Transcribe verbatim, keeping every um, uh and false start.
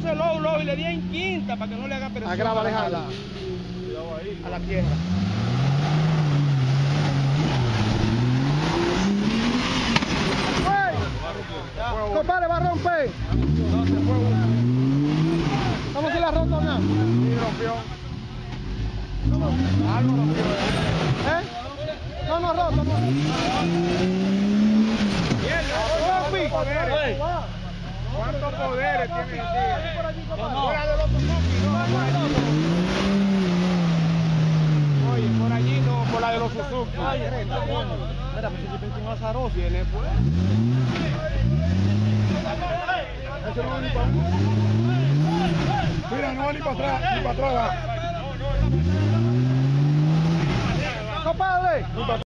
puse low, low y le di en quinta para que no le haga presión. Agrava, Alejandro. A la tierra. Compadre, va a romper. ¿Cómo que la roto nada? Sí, rompió. Algo rompió. ¿Eh? No, no roto, no. ¿Cuántos poderes tiene el día? Fuera de los Suzuki, no, por allí no. Oye, por allí no, por la de los Suzuki. Mira, pues si pensé en azaroso. Tiene pues. Mira, no va ni para atrás, ni para atrás. Compadre.